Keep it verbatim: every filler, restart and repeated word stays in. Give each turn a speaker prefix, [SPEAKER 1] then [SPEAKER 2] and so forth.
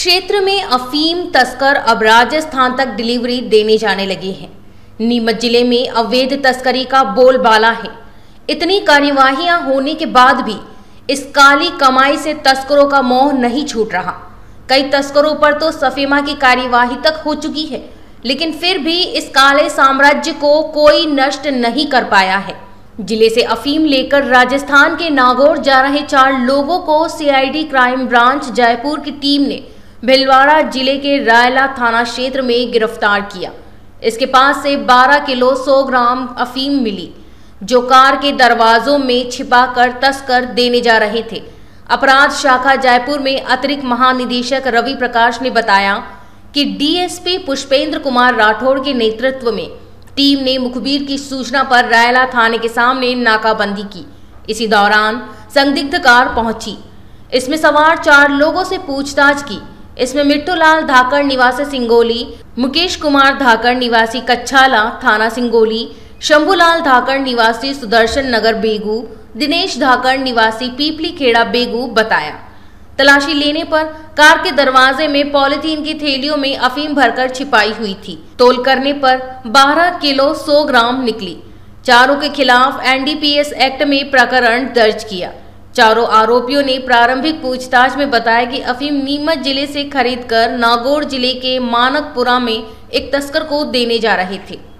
[SPEAKER 1] क्षेत्र में अफीम तस्कर अब राजस्थान तक डिलीवरी देने जाने लगे हैं। नीमच जिले में अवैध तस्करी का बोलबाला है। इतनी कार्यवाहियां होने के बाद भी इस काली कमाई से तस्करों का मोह नहीं छूट रहा। कई तस्करों पर तो सफेमा की कार्यवाही तक हो चुकी है, लेकिन फिर भी इस काले साम्राज्य को कोई नष्ट नहीं कर पाया है। जिले से अफीम लेकर राजस्थान के नागौर जा रहे चार लोगों को सीआईडी क्राइम ब्रांच जयपुर की टीम ने भीलवाड़ा जिले के रायला थाना क्षेत्र में गिरफ्तार किया। इसके पास से बारह किलो सौ ग्राम अफीम मिली, जो कार के दरवाजों में छिपाकर तस्कर देने जा रहे थे। अपराध शाखा जयपुर में अतिरिक्त महानिदेशक रवि प्रकाश ने बताया कि डीएसपी पुष्पेंद्र कुमार राठौड़ के नेतृत्व में टीम ने मुखबिर की सूचना पर रायला थाने के सामने नाकाबंदी की। इसी दौरान संदिग्ध कार पहुंची। इसमें सवार चार लोगों से पूछताछ की। इसमें मिट्टूलाल धाकड़ निवासी सिंगोली, मुकेश कुमार धाकड़ निवासी कच्छाला थाना सिंगोली, शंभूलाल धाकड़ निवासी सुदर्शन नगर बेगू, दिनेश धाकड़ निवासी पीपली खेड़ा बेगू बताया। तलाशी लेने पर कार के दरवाजे में पॉलिथीन की थैलियों में अफीम भरकर छिपाई हुई थी। तोल करने पर बारह किलो सौ ग्राम निकली। चारों के खिलाफ एनडीपीएस एक्ट में प्रकरण दर्ज किया। चारों आरोपियों ने प्रारंभिक पूछताछ में बताया कि अफीम नीमच जिले से खरीदकर नागौर जिले के मानकपुरा में एक तस्कर को देने जा रहे थे।